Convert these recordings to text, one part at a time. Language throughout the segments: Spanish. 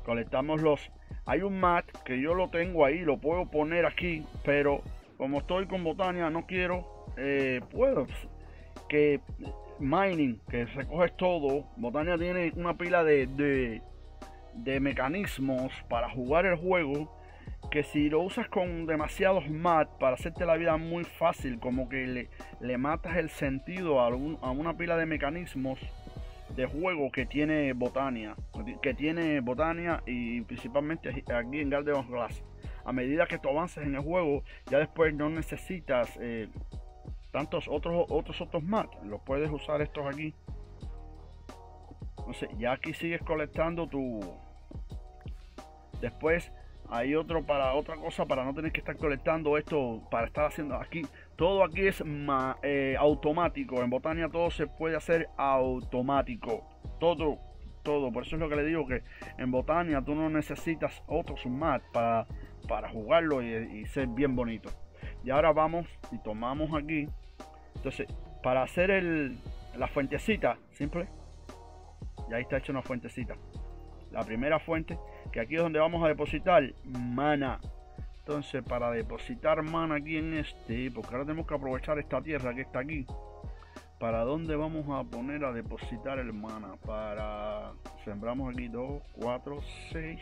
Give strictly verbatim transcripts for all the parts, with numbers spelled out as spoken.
Colectamos los... Hay un mat que yo lo tengo ahí, lo puedo poner aquí, pero como estoy con Botania no quiero, eh, puedo que mining, que recoges todo. Botania tiene una pila de, de, de mecanismos para jugar el juego, que si lo usas con demasiados mat para hacerte la vida muy fácil, como que le, le matas el sentido a, algún, a una pila de mecanismos de juego que tiene Botania, que tiene Botania y principalmente aquí en Garden of Glass. A medida que tú avances en el juego, ya después no necesitas eh, tantos otros otros otros mat, los puedes usar estos aquí. Entonces ya aquí sigues colectando tu... Después hay otro para otra cosa, para no tener que estar colectando esto, para estar haciendo aquí. Todo aquí es ma, eh, automático. En Botania todo se puede hacer automático. Todo, todo. Por eso es lo que le digo, que en Botania tú no necesitas otros mat para, para jugarlo y, y ser bien bonito. Y ahora vamos y tomamos aquí. Entonces, para hacer el, la fuentecita, simple. Ya ahí está hecha una fuentecita. La primera fuente, que aquí es donde vamos a depositar mana. Entonces, para depositar mana aquí en este, porque ahora tenemos que aprovechar esta tierra que está aquí. ¿Para dónde vamos a poner a depositar el mana? Para... Sembramos aquí dos, cuatro, seis.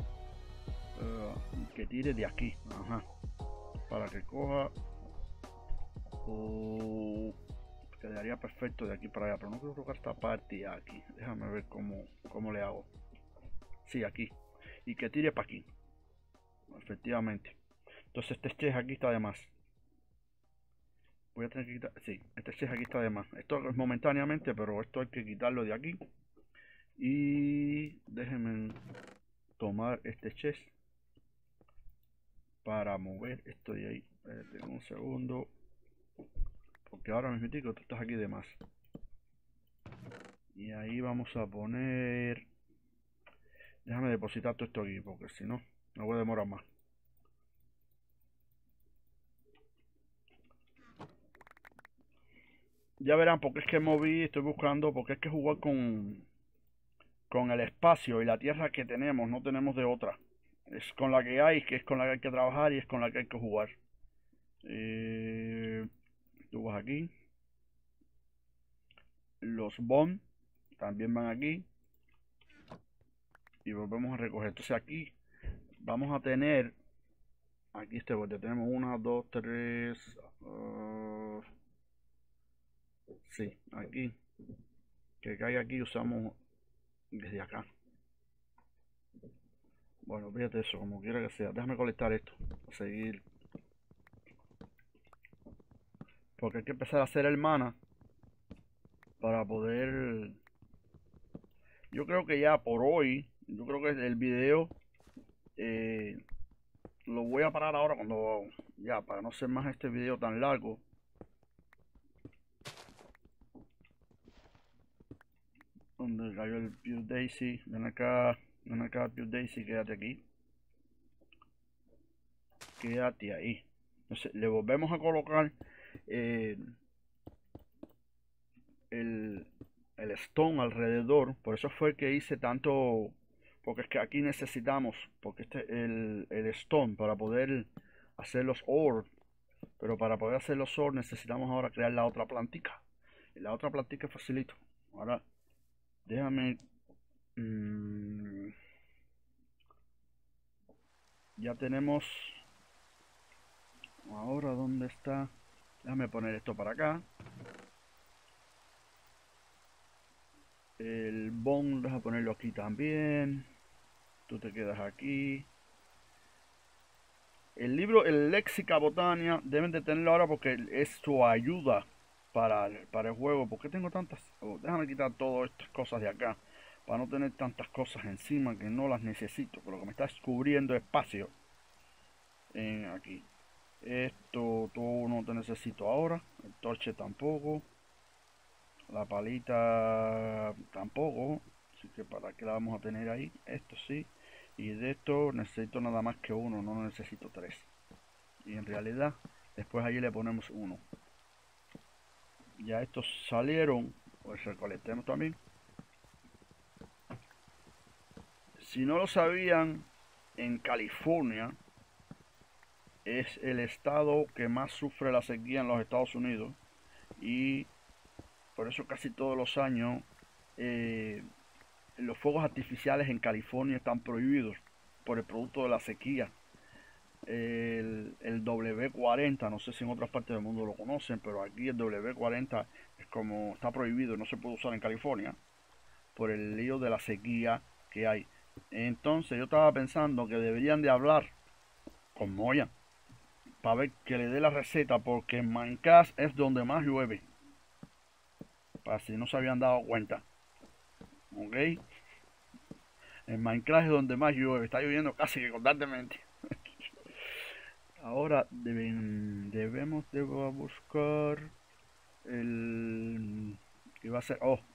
Uh, que tire de aquí. Ajá. Para que coja... Uh, quedaría perfecto de aquí para allá. Pero no quiero tocar esta parte aquí. Déjame ver cómo, cómo le hago. Sí, aquí. Y que tire para aquí. Efectivamente. Entonces este chest aquí está de más. Voy a tener que quitar... Sí, este chest aquí está de más. Esto es momentáneamente, pero esto hay que quitarlo de aquí. Y déjenme tomar este chest para mover esto de ahí. Espérate un segundo. Porque ahora mismo tú estás aquí de más. Y ahí vamos a poner... Déjame depositar todo esto aquí, porque si no, no voy a demorar más. Ya verán porque es que moví, estoy buscando, porque es que jugar con, con el espacio y la tierra que tenemos, no tenemos de otra. Es con la que hay, que es con la que hay que trabajar y es con la que hay que jugar. Eh, tú vas aquí. Los bombs también van aquí. Y volvemos a recoger. Entonces aquí vamos a tener... Aquí este bote tenemos una, dos, tres... Uh, sí, aquí. Que caiga aquí usamos desde acá. Bueno, fíjate eso, como quiera que sea. Déjame colectar esto. A seguir. Porque hay que empezar a hacer el mana. Para poder... Yo creo que ya por hoy. Yo creo que el video... Eh, lo voy a parar ahora cuando... Ya, para no ser más este video tan largo. Donde cayó el Pure Daisy. Ven acá. Ven acá, Pure Daisy. Quédate aquí. Quédate ahí. Entonces le volvemos a colocar... Eh, el, el stone alrededor. Por eso fue que hice tanto, porque es que aquí necesitamos, porque este el, el stone para poder hacer los ore, pero para poder hacer los ore necesitamos ahora crear la otra plantica. Y la otra plantica es facilito. Ahora déjame, mmm, ya tenemos, ahora dónde está, déjame poner esto para acá. El bone, deja ponerlo aquí también. Tú te quedas aquí. El libro, el Léxica Botania, deben de tenerlo ahora porque es su ayuda para el, para el juego. ¿Por qué tengo tantas? Oh, déjame quitar todas estas cosas de acá para no tener tantas cosas encima que no las necesito. Pero que me está descubriendo espacio en aquí. Esto todo no te necesito ahora. El torche tampoco. La palita tampoco. Así que para qué la vamos a tener ahí. Esto sí. Y de esto necesito nada más que uno. No necesito tres. Y en realidad después allí le ponemos uno. Ya estos salieron. Pues recolectemos también. Si no lo sabían, en California es el estado que más sufre la sequía en los Estados Unidos, y por eso casi todos los años eh, los fuegos artificiales en California están prohibidos por el producto de la sequía. El, el W cuarenta, no sé si en otras partes del mundo lo conocen, pero aquí el W cuarenta es como está prohibido, no se puede usar en California por el lío de la sequía que hay. Entonces yo estaba pensando que deberían de hablar con Moya para ver que le dé la receta, porque en Minecraft es donde más llueve, para si no se habían dado cuenta. Ok, en Minecraft es donde más llueve, está lloviendo casi que constantemente. Ahora deben, debemos de buscar el que va a ser, oh,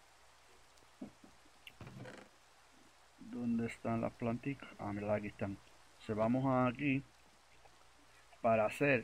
¿dónde están las plantitas? Ah, mira, aquí están. Se vamos aquí para hacer,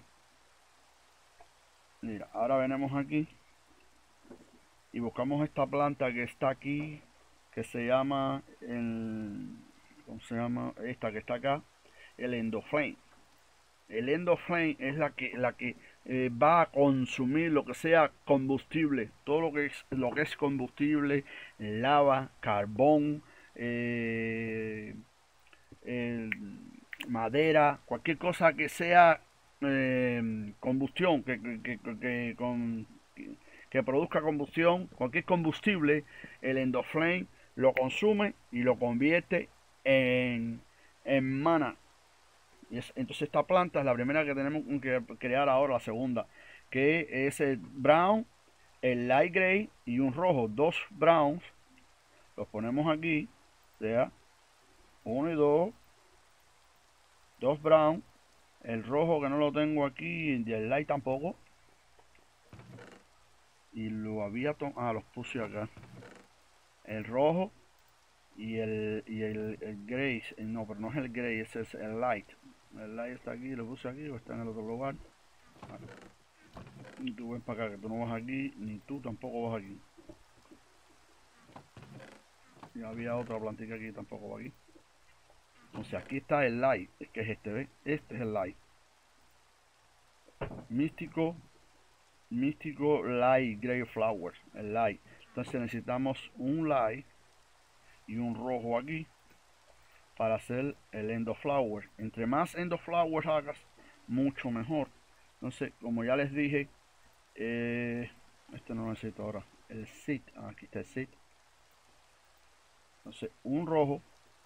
mira, ahora venimos aquí y buscamos esta planta que está aquí, que se llama el, ¿cómo se llama? Esta que está acá, el endoflame. El endoflame es la que la que eh, va a consumir lo que sea combustible, todo lo que es lo que es combustible, lava, carbón, eh, eh, madera, cualquier cosa que sea eh, combustión, que, que, que, que, con, que produzca combustión, cualquier combustible, el endoflame lo consume y lo convierte en, en mana. Y es, entonces esta planta es la primera que tenemos que crear ahora, la segunda, que es el brown, el light gray y un rojo. Dos browns, los ponemos aquí, o sea, uno y dos, dos brown, el rojo que no lo tengo aquí, y el light tampoco. Y lo había tomado, ah, los puse acá. El rojo y el, y el, el gray, no, pero no es el gray, ese es el light. El light está aquí, lo puse aquí o está en el otro lugar. Y tú ven para acá, que tú no vas aquí, ni tú tampoco vas aquí. Y había otra plantita aquí, tampoco va aquí. Entonces aquí está el light, que es este, ¿ves? Este es el light. Místico, místico light gray flowers, el light. Entonces necesitamos un light y un rojo aquí para hacer el endoflower. Entre más endoflowers hagas, mucho mejor. Entonces, como ya les dije, eh, este no lo necesito ahora. El seed, ah, aquí está el seed. Entonces, un rojo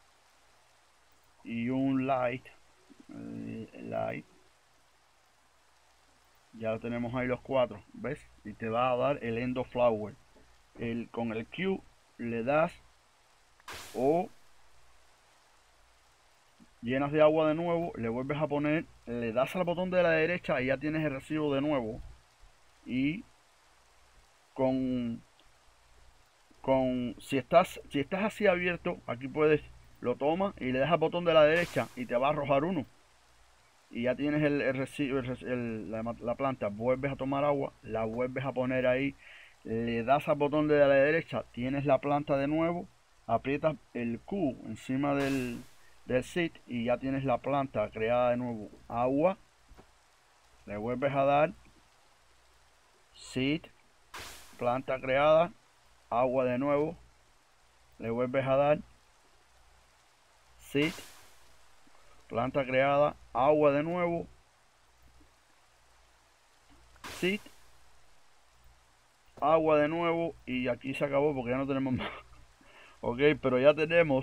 y un light, eh, light. Ya lo tenemos ahí los cuatro, ¿ves? Y te va a dar el endoflower. El, con el Q le das o llenas de agua de nuevo, le vuelves a poner, le das al botón de la derecha y ya tienes el recibo de nuevo. Y con con si estás si estás así abierto, aquí puedes, lo tomas y le das al botón de la derecha y te va a arrojar uno. Y ya tienes el, el recibo, el, el, la, la planta, vuelves a tomar agua, la vuelves a poner ahí, le das al botón de la derecha, tienes la planta de nuevo, aprietas el Q encima del, del seed y ya tienes la planta creada de nuevo. Agua, le vuelves a dar, seed, planta creada, agua de nuevo, le vuelves a dar, seed, planta creada, agua de nuevo, seed, agua de nuevo, y aquí se acabó porque ya no tenemos más. Ok, pero ya tenemos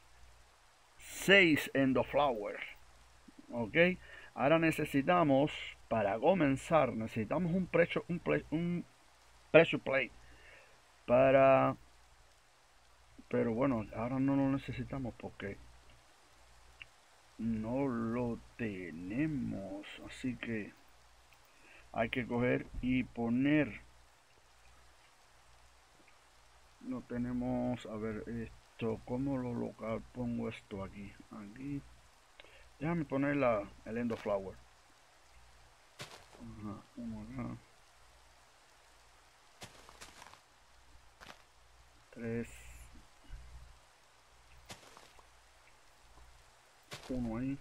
seis endoflowers. Ok, ahora necesitamos, para comenzar, necesitamos un pressure, un, play, un pressure plate para, pero bueno, ahora no lo necesitamos porque no lo tenemos, así que hay que coger y poner, no tenemos, a ver esto, ¿cómo lo local pongo esto aquí? Aquí, déjame poner la, el endoflower. Ajá, uno acá. Tres. uno ahí.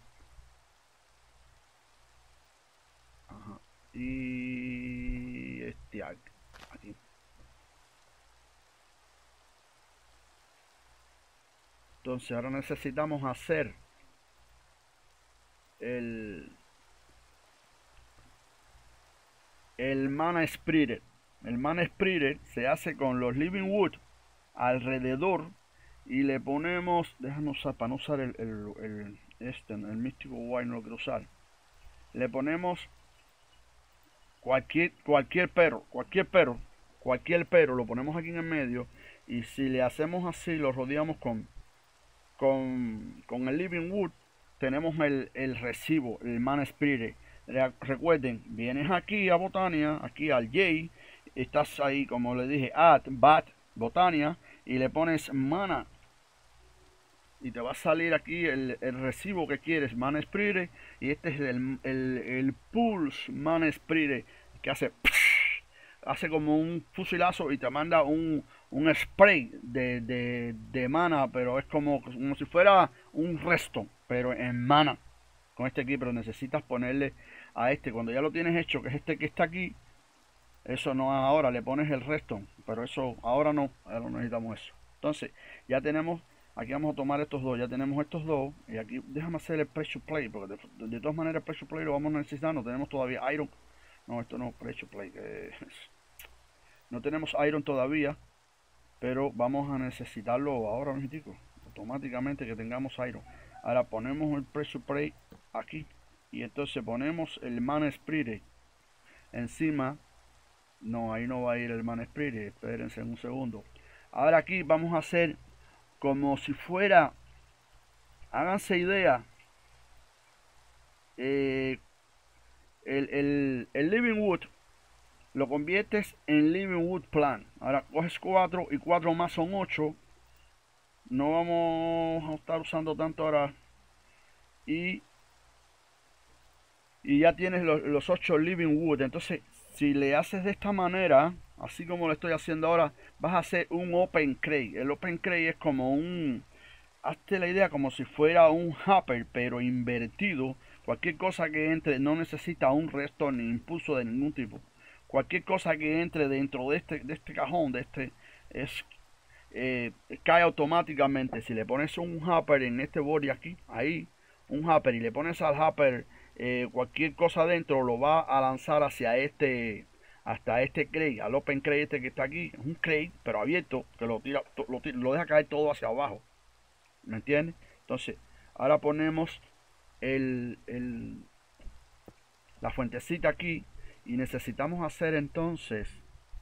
Ajá. Y este aquí. Entonces ahora necesitamos hacer el el mana spreader. El mana spreader se hace con los living wood alrededor y le ponemos, déjame usar para no usar el, el, el este, el místico white no lo quiero usar. Le ponemos cualquier cualquier pero, cualquier pero, cualquier pero lo ponemos aquí en el medio y si le hacemos así lo rodeamos con con, con el living wood, tenemos el, el recibo, el mana spreader. Recuerden, vienes aquí a Botania, aquí al J, estás ahí como le dije, add, bat, Botania, y le pones mana. Y te va a salir aquí el, el recibo que quieres, mana spreader, y este es el, el, el pulse mana spreader, que hace, hace como un fusilazo y te manda un, un spray de, de, de mana, pero es como, como si fuera un resto, pero en mana. Con este aquí, pero necesitas ponerle a este, cuando ya lo tienes hecho, que es este que está aquí, eso no ahora, le pones el resto, pero eso ahora no, ahora no necesitamos eso. Entonces, ya tenemos, aquí vamos a tomar estos dos, ya tenemos estos dos, y aquí déjame hacer el pressure plate, porque de, de todas maneras el pressure plate lo vamos a necesitar, no tenemos todavía iron, no, esto no es pressure plate, eh, no tenemos iron todavía, pero vamos a necesitarlo ahora mismo, automáticamente que tengamos iron. Ahora ponemos el pressure plate aquí y entonces ponemos el mana spreader encima. No, ahí no va a ir el mana spreader, espérense un segundo. Ahora aquí vamos a hacer como si fuera, háganse idea, eh, el, el, el living wood lo conviertes en living wood plan. Ahora coges cuatro y cuatro más son ocho. No vamos a estar usando tanto ahora. Y, y ya tienes los, los ocho living wood. Entonces, si le haces de esta manera, así como lo estoy haciendo ahora, vas a hacer un open crate. El open crate es como un, hazte la idea como si fuera un hopper, pero invertido. Cualquier cosa que entre no necesita un resto ni impulso de ningún tipo. Cualquier cosa que entre dentro de este, de este cajón, de este, es Eh, cae automáticamente. Si le pones un hopper en este body aquí, ahí, un hopper, y le pones al hopper eh, cualquier cosa dentro, lo va a lanzar hacia este, hasta este crate, al open crate este que está aquí, es un crate, pero abierto, que lo tira, lo, tira, lo deja caer todo hacia abajo, ¿me entiendes? Entonces, ahora ponemos el, el, la fuentecita aquí, y necesitamos hacer entonces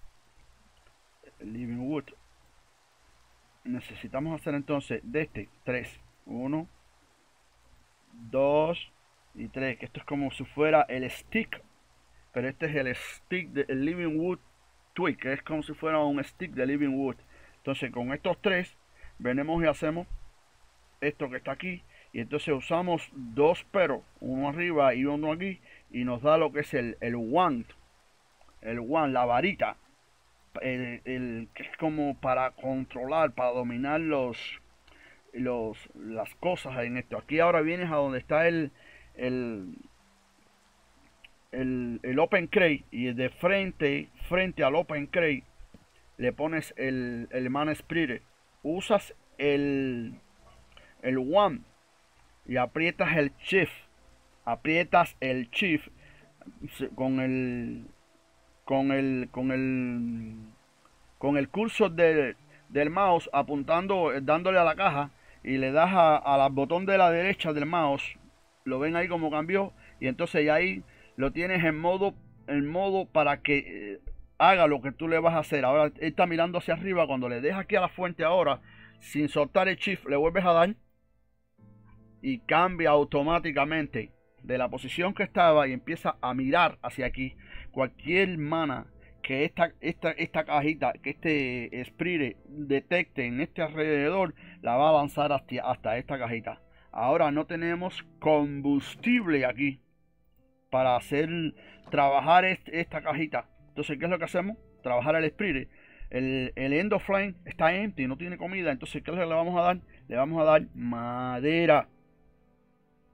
el living wood. Necesitamos hacer entonces de este tres, uno, dos y tres, que esto es como si fuera el stick, pero este es el stick del living wood twig, que es como si fuera un stick de living wood. Entonces con estos tres venimos y hacemos esto que está aquí, y entonces usamos dos peros, uno arriba y uno aquí, y nos da lo que es el, el wand, el wand, la varita. El, el que es como para controlar, para dominar los, los las cosas en esto. Aquí ahora vienes a donde está el el, el, el open crate, y de frente frente al open crate le pones el, el mana spreader. Usas el el one y aprietas el shift, aprietas el shift con el con el con el con el cursor de, del mouse apuntando, dándole a la caja, y le das al botón de la derecha del mouse, lo ven ahí como cambió, y entonces ya ahí lo tienes en modo en modo para que eh, haga lo que tú le vas a hacer. Ahora él está mirando hacia arriba. Cuando le dejas aquí a la fuente ahora, sin soltar el shift, le vuelves a dar y cambia automáticamente de la posición que estaba y empieza a mirar hacia aquí. Cualquier mana que esta, esta, esta cajita, que este spreader detecte en este alrededor, la va a lanzar hasta, hasta esta cajita. Ahora no tenemos combustible aquí para hacer trabajar este, esta cajita. Entonces, ¿qué es lo que hacemos? Trabajar el spreader. El, el end of flame está empty, no tiene comida. Entonces, ¿qué es lo que le vamos a dar? Le vamos a dar madera.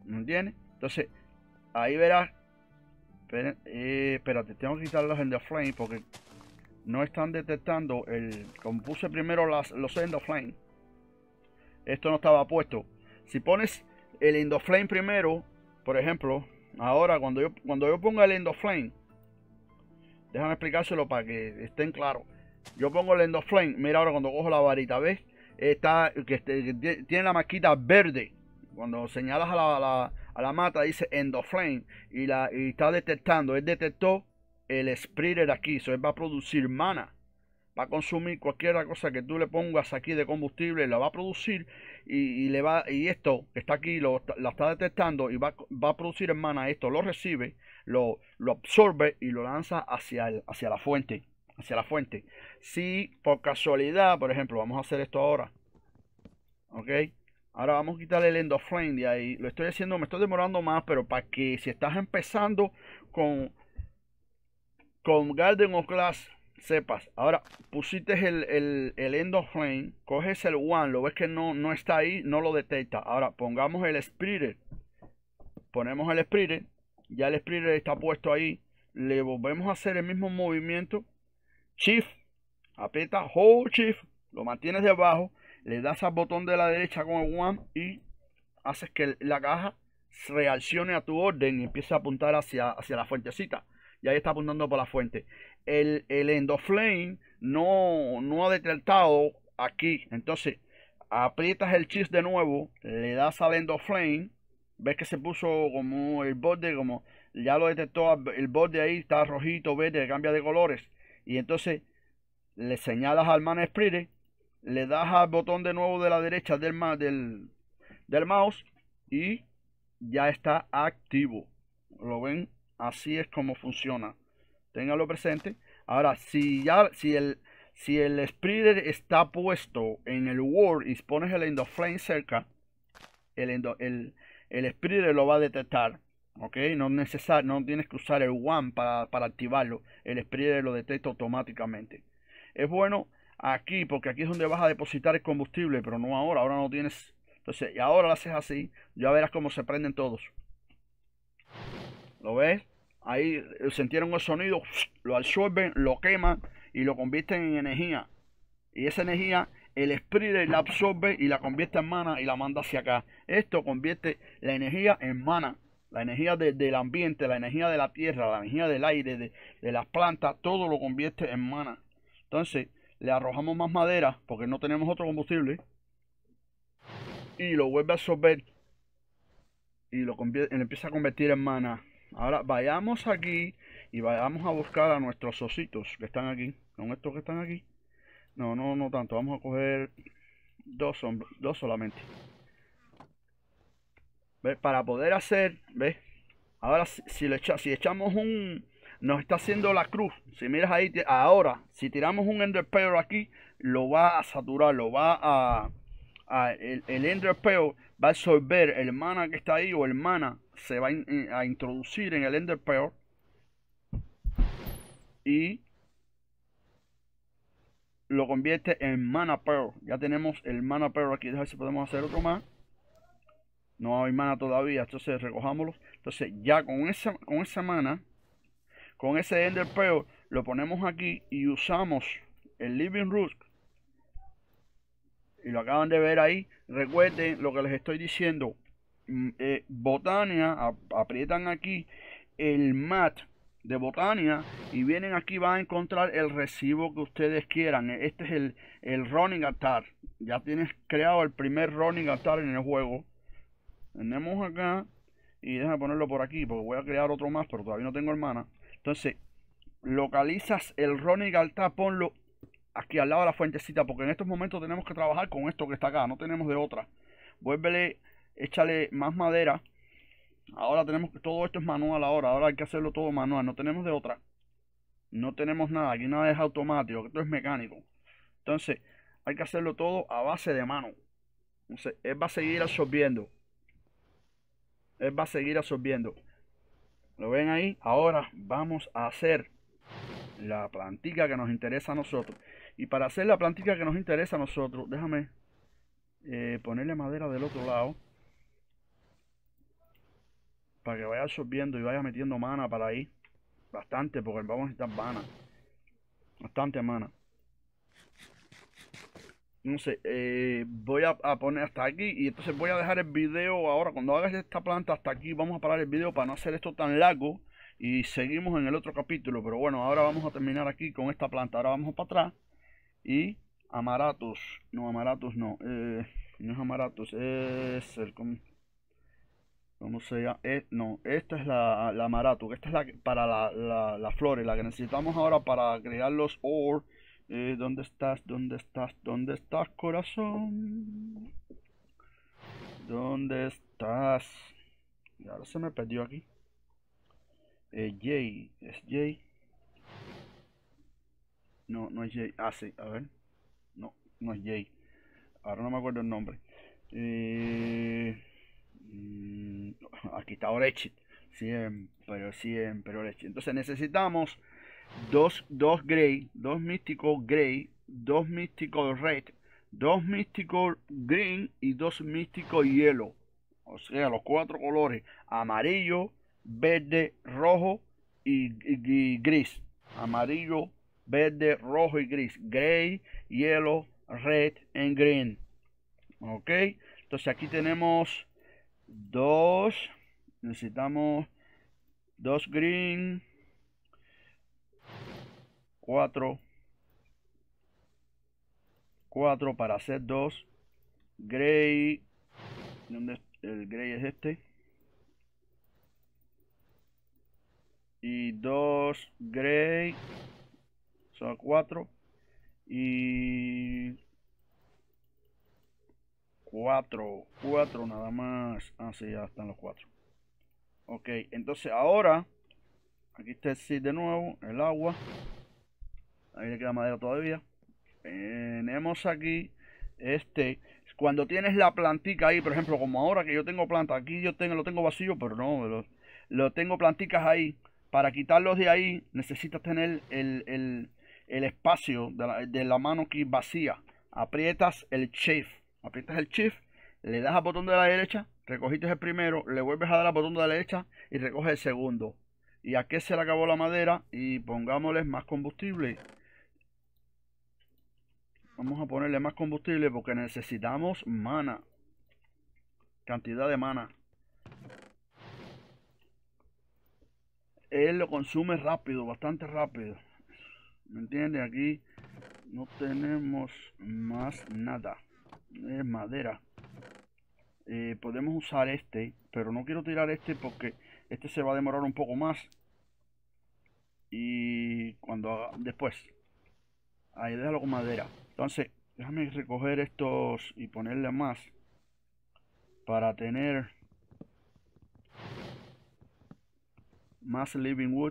¿Me entiendes? Entonces, ahí verás. Espera, eh, espérate, tengo que quitar los end of flame porque no están detectando el. Como puse primero las, los end of flame, esto no estaba puesto. Si pones el end of flame primero, por ejemplo, ahora cuando yo cuando yo ponga el end of flame, déjame explicárselo para que estén claros. Yo pongo el end of flame, mira ahora cuando cojo la varita, ¿ves? Está, que, que tiene la marquita verde. Cuando señalas a la, a la, a la mata dice end of flame y, la, y está detectando, él detectó el splitter aquí, eso él va a producir mana. Va a consumir cualquier cosa que tú le pongas aquí de combustible, la va a producir y, y le va y esto que está aquí lo la está detectando y va, va a producir en mana. Esto lo recibe, lo, lo absorbe y lo lanza hacia, el, hacia la fuente, hacia la fuente. Si por casualidad, por ejemplo, vamos a hacer esto ahora, ok, ahora vamos a quitar el end of flame de ahí. Lo estoy haciendo, me estoy demorando más, pero para que si estás empezando con con Garden of Glass sepas. Ahora pusiste el, el, el end of flame, coges el one, lo ves que no, no está ahí, no lo detecta. Ahora pongamos el splitter, ponemos el splitter, ya el splitter está puesto ahí, le volvemos a hacer el mismo movimiento, shift, aprieta hold shift, lo mantienes de abajo, le das al botón de la derecha con el one y haces que la caja reaccione a tu orden y empiece a apuntar hacia, hacia la fuentecita. Y ahí está apuntando por la fuente. El, el end of flame no, no ha detectado aquí. Entonces, aprietas el shift de nuevo, le das al end of flame, ves que se puso como el borde, como ya lo detectó, el borde ahí está rojito, verde, cambia de colores. Y entonces le señalas al man splitter, le das al botón de nuevo de la derecha del, del, del mouse y ya está activo. ¿Lo ven? Así es como funciona. Ténganlo presente. Ahora, si ya, si el, si el splitter está puesto en el Word y pones el end of flame cerca, el, endo, el, el splitter lo va a detectar. Ok, no es necesario, no tienes que usar el one para, para activarlo. El splitter lo detecta automáticamente. Es bueno aquí, porque aquí es donde vas a depositar el combustible, pero no ahora, ahora no tienes. Entonces, y ahora lo haces así, ya verás cómo se prenden todos. ¿Lo ves? Ahí sintieron el sonido, lo absorben, lo queman y lo convierten en energía. Y esa energía, el splitter la absorbe y la convierte en mana y la manda hacia acá. Esto convierte la energía en mana. La energía de, del ambiente, la energía de la tierra, la energía del aire, de, de las plantas, todo lo convierte en mana. Entonces, le arrojamos más madera porque no tenemos otro combustible. Y lo vuelve a absorber y lo, convierte, lo empieza a convertir en mana. Ahora vayamos aquí y vayamos a buscar a nuestros ositos que están aquí. Con estos que están aquí. No, no, no tanto. Vamos a coger dos, dos solamente. ¿Ves? Para poder hacer, ¿ves? Ahora si, si, le echa, si echamos un... Nos está haciendo la cruz. Si miras ahí, ahora, si tiramos un Ender Pearl aquí, lo va a saturar, lo va a... a el, el Ender Pearl va a absorber el mana que está ahí, o el mana se va a, a introducir en el Ender Pearl y lo convierte en Mana Pearl. Ya tenemos el Mana Pearl aquí. Déjame ver si podemos hacer otro más. No hay mana todavía, entonces recojámoslo. Entonces ya con esa, con esa mana, con ese Ender Pearl, lo ponemos aquí y usamos el Living Root. Y lo acaban de ver ahí. Recuerden lo que les estoy diciendo. Eh, Botania, aprietan aquí el mat de Botania y vienen aquí, van a encontrar el recibo que ustedes quieran. Este es el, el Running Altar. Ya tienes creado el primer Running Altar en el juego. Tenemos acá y déjame ponerlo por aquí porque voy a crear otro más, pero todavía no tengo el mana. Entonces localizas el Running Altar, ponlo aquí al lado de la fuentecita, porque en estos momentos tenemos que trabajar con esto que está acá, no tenemos de otra. Vuélvele, échale más madera. Ahora tenemos que, todo esto es manual ahora, ahora hay que hacerlo todo manual, no tenemos de otra. No tenemos nada, aquí nada es automático, esto es mecánico. Entonces, hay que hacerlo todo a base de mano. Entonces, él va a seguir absorbiendo. Él va a seguir absorbiendo. ¿Lo ven ahí? Ahora vamos a hacer la plantica que nos interesa a nosotros. Y para hacer la plantica que nos interesa a nosotros, déjame eh, ponerle madera del otro lado. para que vaya absorbiendo y vaya metiendo mana para ahí. Bastante, porque vamos a necesitar mana. Bastante mana. No sé, eh, voy a, a poner hasta aquí y entonces voy a dejar el video ahora. Cuando hagas esta planta hasta aquí, vamos a parar el video para no hacer esto tan largo y seguimos en el otro capítulo. Pero bueno, ahora vamos a terminar aquí con esta planta. Ahora vamos para atrás y Amaratus, no, Amaratus no, eh, no es Amaratus, es el, ¿cómo, cómo se llama? Eh, no, esta es la, la Amaratus, esta es la que- para la, la, las flores, la que necesitamos ahora para crear los ore. Eh, ¿dónde estás? ¿Dónde estás? ¿Dónde estás, corazón? ¿Dónde estás? Y ahora se me perdió aquí. Eh, Jay, ¿es Jay? No, no es Jay. Ah, sí, a ver. No, no es Jay. Ahora no me acuerdo el nombre. Eh, mm, aquí está Orechid. Siempre, siempre Orechid. Entonces necesitamos dos, dos Grey, dos místicos Grey, dos místicos Red, dos místicos Green y dos místicos Hielo. O sea, los cuatro colores: amarillo, verde, rojo y, y- y gris. Amarillo, verde, rojo y gris. Grey, yellow, red and green. Ok, entonces aquí tenemos dos, necesitamos dos green, cuatro, cuatro para hacer dos gray. ¿Dónde es? El gray es este, y dos gray, son cuatro, y cuatro, cuatro nada más. Ah, sí, ya están los cuatro. Ok, entonces ahora aquí está el seed de nuevo, el agua, ahí le queda madera todavía. Tenemos aquí este, cuando tienes la plantica ahí, por ejemplo, como ahora que yo tengo planta, aquí yo tengo, lo tengo vacío, pero no, lo, lo tengo planticas ahí. Para quitarlos de ahí necesitas tener el, el, el espacio de la, de la mano aquí vacía. Aprietas el shift, aprietas el shift, le das al botón de la derecha, recogiste el primero, le vuelves a dar al botón de la derecha y recoges el segundo. Y aquí se le acabó la madera y pongámosle más combustible. Vamos a ponerle más combustible porque necesitamos mana. Cantidad de mana. Él lo consume rápido, bastante rápido. ¿Me entiendes? Aquí no tenemos más nada. Es madera. Eh, podemos usar este, pero no quiero tirar este porque este se va a demorar un poco más. Y cuando haga, después. Ahí déjalo con madera. Entonces, déjame recoger estos y ponerle más. Para tener más living wood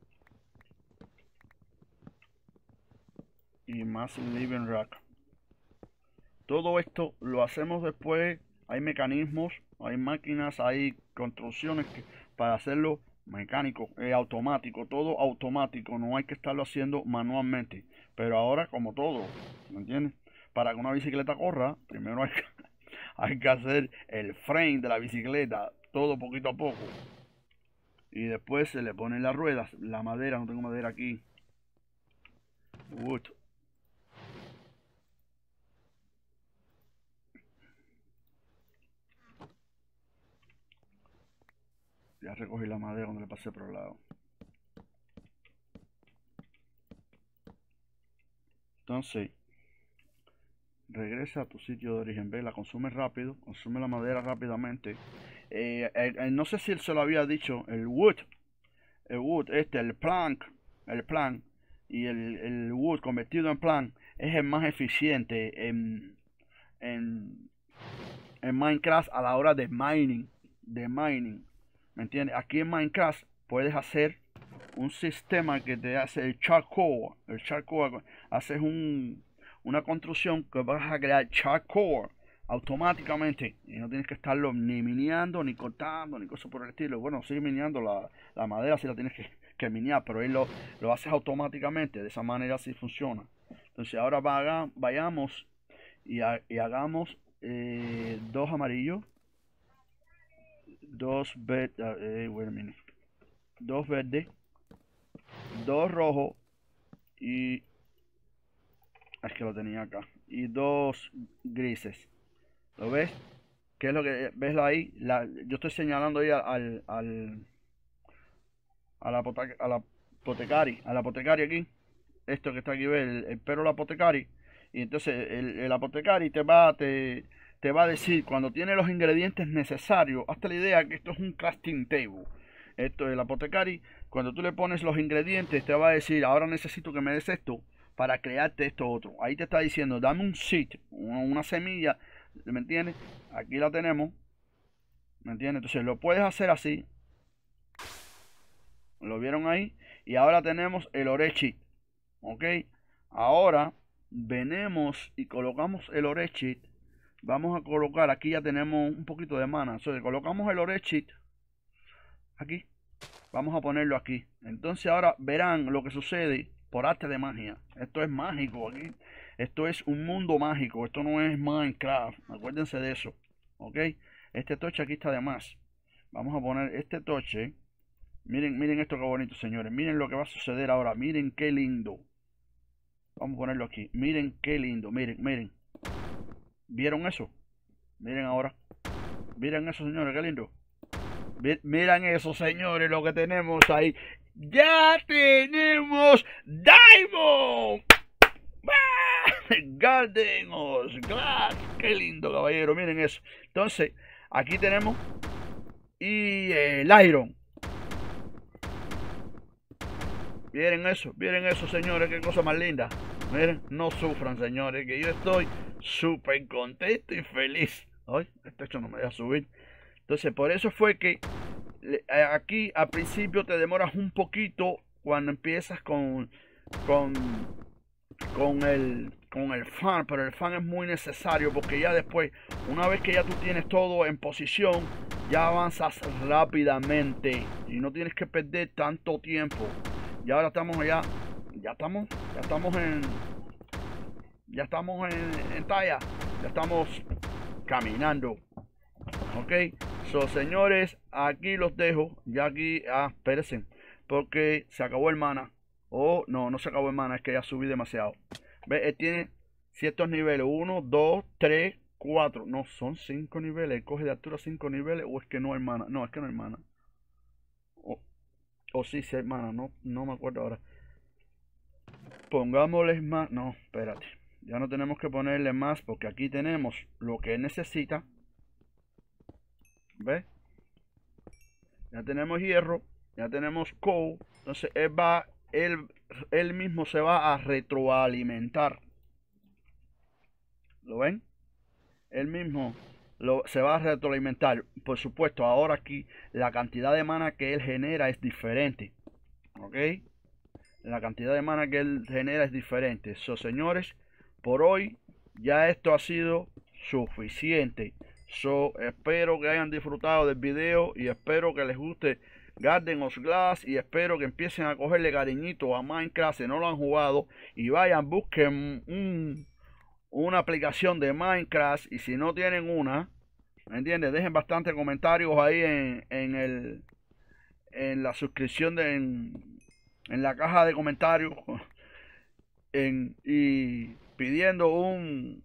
y más living rock. Todo esto lo hacemos después. Hay mecanismos, hay máquinas, hay construcciones que, para hacerlo mecánico, eh, automático, todo automático, no hay que estarlo haciendo manualmente. Pero ahora como todo, ¿me entiendes? Para que una bicicleta corra, primero hay que, hay que hacer el frame de la bicicleta, todo poquito a poco. Y después se le ponen las ruedas, la madera, no tengo madera aquí. Wood. Ya recogí la madera cuando le pasé por el lado. Entonces, regresa a tu sitio de origen. Ve, la consume rápido, consume la madera rápidamente. Eh, eh, eh, no sé si él se lo había dicho, el wood, el wood, este, el plank, el plank y el, el wood convertido en plank es el más eficiente en, en, en Minecraft a la hora de mining, de mining. ¿Me entiendes? Aquí en Minecraft puedes hacer un sistema que te hace el charcoal. El charcoal, haces un, una construcción que vas a crear charcoal automáticamente y no tienes que estarlo ni mineando, ni cortando, ni cosas por el estilo. Bueno, sigue mineando la, la madera si la tienes que, que minear, pero ahí lo, lo haces automáticamente. De esa manera sí funciona. Entonces ahora vaga, vayamos y, ha, y hagamos eh, dos amarillos, dos verdes, eh, wait a minute. Dos verdes, dos rojos y es que lo tenía acá, y dos grises. ¿Lo ves? ¿Qué es lo que ves ahí? La, yo estoy señalando ahí al al a la apoteca, a la apotecari, a la apotecari aquí. Esto que está aquí, ¿ves? El, el perro de la apotecari. Y entonces el, el apotecari te va te, te va a decir cuando tiene los ingredientes necesarios. Hazte la idea que esto es un crafting table. Esto el apotecari, cuando tú le pones los ingredientes, te va a decir, ahora necesito que me des esto para crearte esto otro. Ahí te está diciendo, dame un seed, una, una semilla, ¿me entiendes? Aquí la tenemos, ¿me entiendes? Entonces lo puedes hacer así. ¿Lo vieron ahí? Y ahora tenemos el orechit. ¿Ok? Ahora venimos y colocamos el orechit. Vamos a colocar, aquí ya tenemos un poquito de mana. Entonces colocamos el orechit aquí. Vamos a ponerlo aquí. Entonces ahora verán lo que sucede por arte de magia. Esto es mágico aquí. Esto es un mundo mágico. Esto no es Minecraft. Acuérdense de eso. ¿Ok? Este toche aquí está de más. Vamos a poner este toche. Miren, miren esto que bonito, señores. Miren lo que va a suceder ahora. Miren qué lindo. Vamos a ponerlo aquí. Miren qué lindo. Miren, miren. ¿Vieron eso? Miren ahora. Miren eso, señores. Qué lindo. Miren eso, señores. Lo que tenemos ahí. ¡Ya tenemos Diamond! Garden of Glass. Qué lindo, caballero. Miren eso. Entonces, aquí tenemos. Y el Iron. Miren eso, miren eso, señores, qué cosa más linda. Miren, no sufran, señores, que yo estoy súper contento y feliz. Ay, este hecho no me deja subir. Entonces, por eso fue que aquí al principio te demoras un poquito cuando empiezas con con con el con el fan, pero el fan es muy necesario porque ya después, una vez que ya tú tienes todo en posición, ya avanzas rápidamente y no tienes que perder tanto tiempo. Y ahora estamos allá, ya estamos, ya estamos en, ya estamos en, en talla, ya estamos caminando, ok. So, señores, aquí los dejo, ya aquí, ah, espérense, porque se acabó el mana, oh, no, no se acabó el mana, es que ya subí demasiado. Ve, él tiene ciertos niveles, uno, dos, tres, cuatro, no, son cinco niveles, él coge de altura cinco niveles, o es que no hay mana, no, es que no hay mana. O oh, sí, sí, hermana, no, no me acuerdo ahora. Pongámosles más. No, espérate. Ya no tenemos que ponerle más porque aquí tenemos lo que necesita. ¿Ves? Ya tenemos hierro. Ya tenemos coal. Entonces él va, él, él mismo se va a retroalimentar. ¿Lo ven? Él mismo lo, se va a retroalimentar. Por supuesto, ahora aquí la cantidad de mana que él genera es diferente. ¿Ok? La cantidad de mana que él genera es diferente. So, señores, por hoy ya esto ha sido suficiente. So, espero que hayan disfrutado del video y espero que les guste Garden of Glass y espero que empiecen a cogerle cariñito a Minecraft si no lo han jugado y vayan, busquen un, una aplicación de Minecraft y si no tienen una, ¿me entiendes? Dejen bastante comentarios ahí en, en el en la suscripción de en, en la caja de comentarios en, y pidiendo un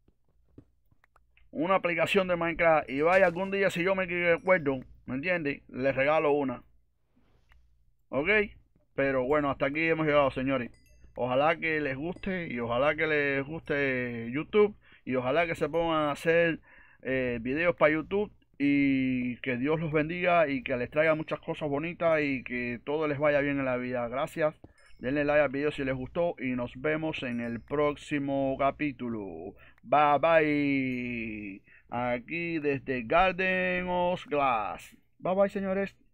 una aplicación de Minecraft y vaya algún día si yo me recuerdo, ¿me entiendes? Les regalo una. ¿Ok? Pero bueno, hasta aquí hemos llegado, señores. Ojalá que les guste y ojalá que les guste YouTube y ojalá que se pongan a hacer eh, videos para YouTube y que Dios los bendiga y que les traiga muchas cosas bonitas y que todo les vaya bien en la vida. Gracias. Denle like al video si les gustó y nos vemos en el próximo capítulo. Bye bye. Aquí desde Garden of Glass. Bye bye, señores.